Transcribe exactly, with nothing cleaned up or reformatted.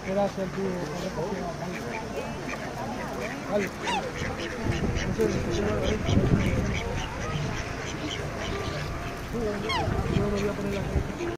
Era hacer tu... Vale. Entonces, yo me voy a poner la...